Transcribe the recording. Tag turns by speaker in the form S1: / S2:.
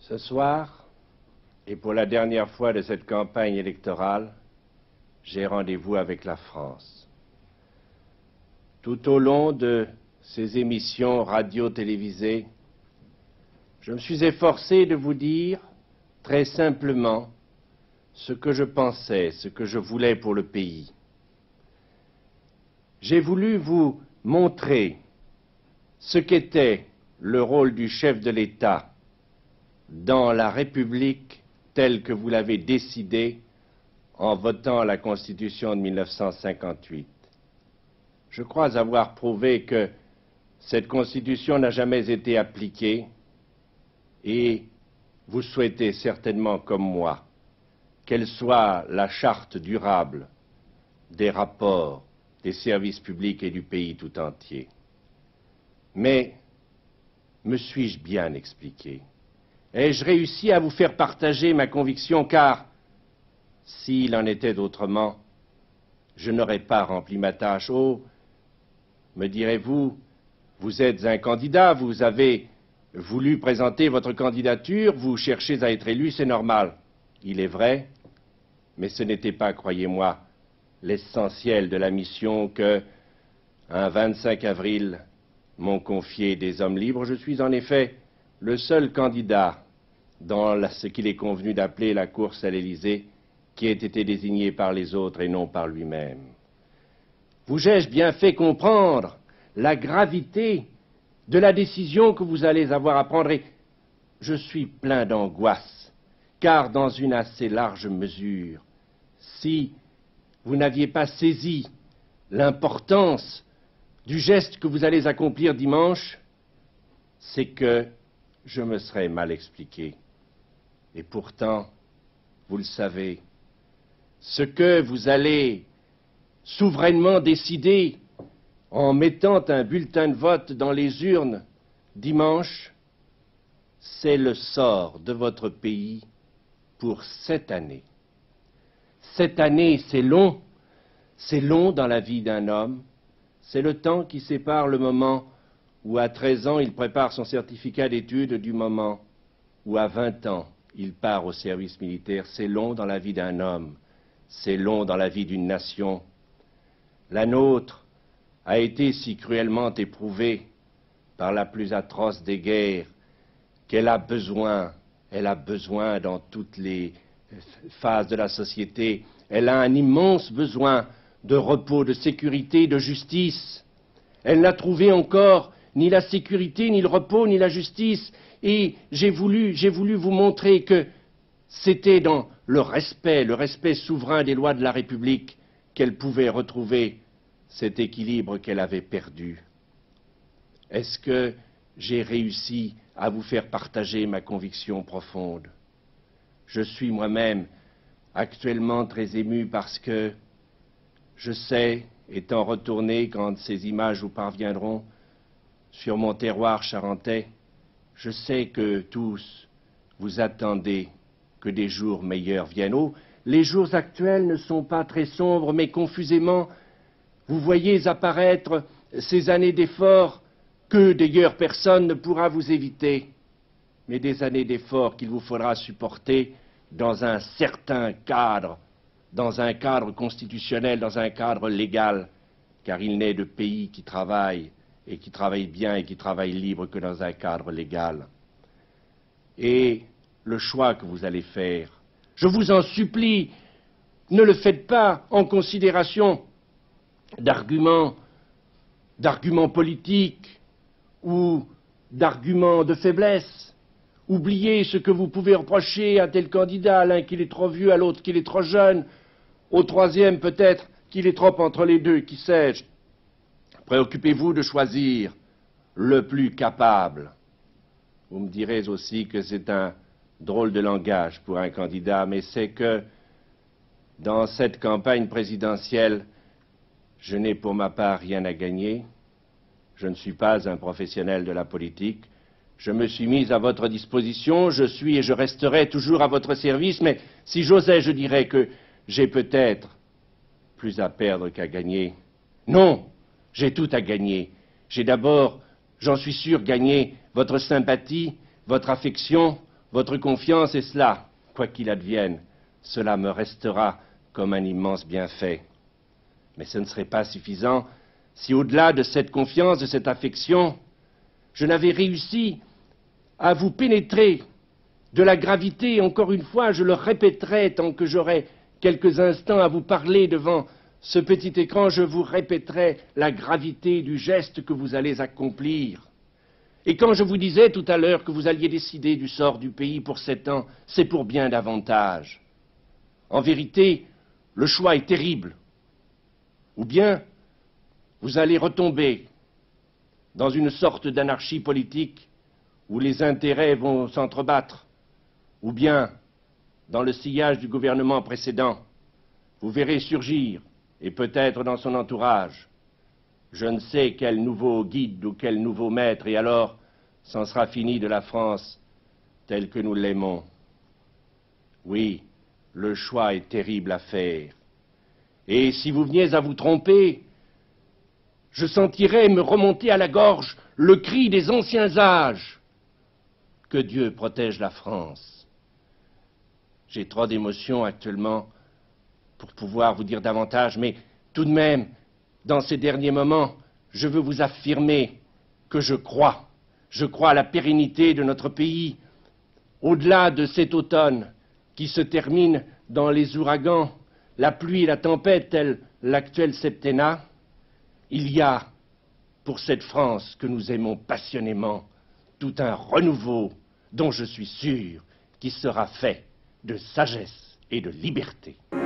S1: Ce soir, et pour la dernière fois de cette campagne électorale, j'ai rendez-vous avec la France. Tout au long de ces émissions radio-télévisées, je me suis efforcé de vous dire très simplement ce que je pensais, ce que je voulais pour le pays. J'ai voulu vous montrer ce qu'était le rôle du chef de l'État dans la République telle que vous l'avez décidée en votant la Constitution de 1958. Je crois avoir prouvé que cette Constitution n'a jamais été appliquée et vous souhaitez certainement comme moi qu'elle soit la charte durable des rapports des services publics et du pays tout entier. Mais me suis-je bien expliqué? Ai-je réussi à vous faire partager ma conviction, car s'il en était autrement, je n'aurais pas rempli ma tâche. Oh, me direz-vous, vous êtes un candidat, vous avez voulu présenter votre candidature, vous cherchez à être élu, c'est normal. Il est vrai, mais ce n'était pas, croyez-moi, l'essentiel de la mission que, un 25 avril, m'ont confié des hommes libres. Je suis en effet le seul candidat dans ce qu'il est convenu d'appeler la course à l'Élysée qui ait été désigné par les autres et non par lui-même. Vous ai-je bien fait comprendre la gravité de la décision que vous allez avoir à prendre? Et je suis plein d'angoisse, car dans une assez large mesure, si vous n'aviez pas saisi l'importance du geste que vous allez accomplir dimanche, c'est que je me serais mal expliqué. Et pourtant, vous le savez, ce que vous allez souverainement décider en mettant un bulletin de vote dans les urnes dimanche, c'est le sort de votre pays pour 7 années. 7 années, c'est long dans la vie d'un homme. C'est le temps qui sépare le moment où à 13 ans il prépare son certificat d'études du moment où à 20 ans il part au service militaire. C'est long dans la vie d'un homme, c'est long dans la vie d'une nation. La nôtre a été si cruellement éprouvée par la plus atroce des guerres qu'elle a besoin dans toutes les phases de la société, elle a un immense besoin de repos, de sécurité, de justice. Elle n'a trouvé encore ni la sécurité, ni le repos, ni la justice. Et j'ai voulu vous montrer que c'était dans le respect souverain des lois de la République qu'elle pouvait retrouver cet équilibre qu'elle avait perdu. Est-ce que j'ai réussi à vous faire partager ma conviction profonde? Je suis moi-même actuellement très ému parce que je sais, étant retourné quand ces images vous parviendront sur mon terroir charentais, je sais que tous vous attendez que des jours meilleurs viennent. Oh, les jours actuels ne sont pas très sombres, mais confusément, vous voyez apparaître ces années d'efforts que d'ailleurs personne ne pourra vous éviter, mais des années d'efforts qu'il vous faudra supporter dans un certain cadre, dans un cadre constitutionnel, dans un cadre légal, car il n'est de pays qui travaille et qui travaille bien et qui travaille libre que dans un cadre légal. Et le choix que vous allez faire, je vous en supplie, ne le faites pas en considération d'arguments politiques ou d'arguments de faiblesse. Oubliez ce que vous pouvez reprocher à tel candidat, à l'un qu'il est trop vieux, à l'autre qu'il est trop jeune, au troisième peut-être qu'il est trop entre les deux, qui sais-je. Préoccupez-vous de choisir le plus capable. Vous me direz aussi que c'est un drôle de langage pour un candidat, mais c'est que dans cette campagne présidentielle, je n'ai pour ma part rien à gagner. Je ne suis pas un professionnel de la politique. Je me suis mis à votre disposition, je suis et je resterai toujours à votre service, mais si j'osais, je dirais que j'ai peut-être plus à perdre qu'à gagner. Non, j'ai tout à gagner. J'ai d'abord, j'en suis sûr, gagné votre sympathie, votre affection, Votre confiance est cela, quoi qu'il advienne, cela me restera comme un immense bienfait. Mais ce ne serait pas suffisant si au-delà de cette confiance, de cette affection, je n'avais réussi à vous pénétrer de la gravité, encore une fois, je le répéterai tant que j'aurai quelques instants à vous parler devant ce petit écran, je vous répéterai la gravité du geste que vous allez accomplir. Et quand je vous disais tout à l'heure que vous alliez décider du sort du pays pour 7 ans, c'est pour bien davantage. En vérité, le choix est terrible. Ou bien, vous allez retomber dans une sorte d'anarchie politique où les intérêts vont s'entrebattre, ou bien, dans le sillage du gouvernement précédent, vous verrez surgir, et peut-être dans son entourage, je ne sais quel nouveau guide ou quel nouveau maître, et alors, c'en sera fini de la France telle que nous l'aimons. Oui, le choix est terrible à faire. Et si vous veniez à vous tromper, je sentirais me remonter à la gorge le cri des anciens âges. Que Dieu protège la France. J'ai trop d'émotions actuellement pour pouvoir vous dire davantage, mais tout de même, dans ces derniers moments, je veux vous affirmer que je crois à la pérennité de notre pays, au-delà de cet automne qui se termine dans les ouragans, la pluie et la tempête, tel l'actuel septennat. Il y a, pour cette France que nous aimons passionnément, tout un renouveau dont je suis sûr qui sera fait de sagesse et de liberté.